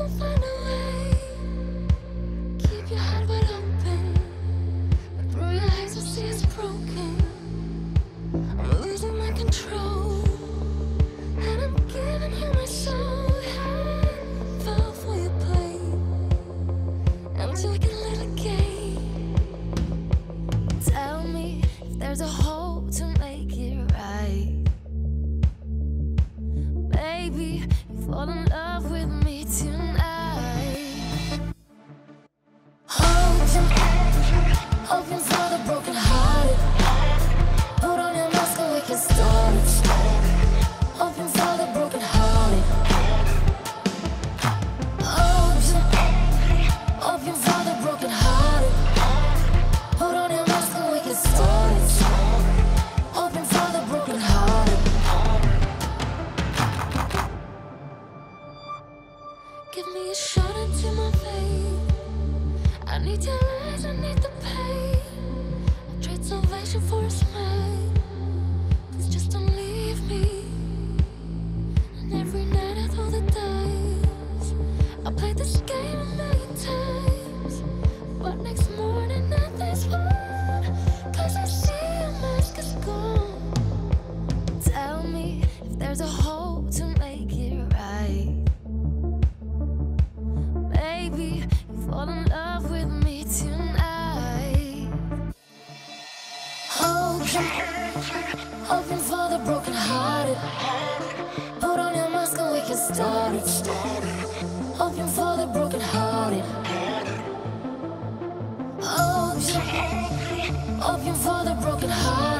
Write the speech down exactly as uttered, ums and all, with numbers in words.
we'll find a way. Keep your heart wide open, but through your eyes I see it's broken. I'm losing my control, and I'm giving you my soul. Hey, fall for your play, I'm taking a little game. Tell me if there's a hope to make it right. Baby, fall in love with me tonight. Hoping, hoping for the broken hearted. Put on your mask and we can start it. Hoping for the broken hearted. Hoping, hoping for the broken hearted. Put on your mask and we can start it. Hoping for the broken hearted. Give me a shot into my vein. I need your lies, I need the pain. I trade salvation for a smile. Please just don't leave me. And every night I throw the dice. I played this game a million times, but next morning nothing's wrong, 'cause I see your mask is gone. Tell me if there's a hope to make it right. Baby, fall in love with me tonight. Hoping, hoping for the broken hearted. Put on your mask and we can start it. Hoping for the broken hearted. Hoping, hoping for the broken hearted.